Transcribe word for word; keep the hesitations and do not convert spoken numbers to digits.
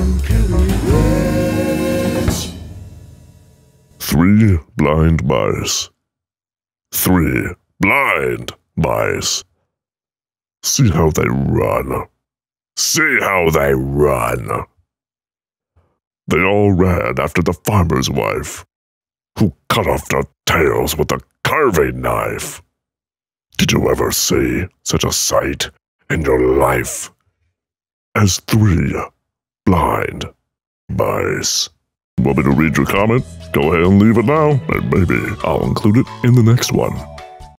Three blind mice. Three blind mice. See how they run. See how they run. They all ran after the farmer's wife, who cut off their tails with a carving knife. Did you ever see such a sight in your life as three blind mice? Want me to read your comment? Go ahead and leave it now, and maybe I'll include it in the next one.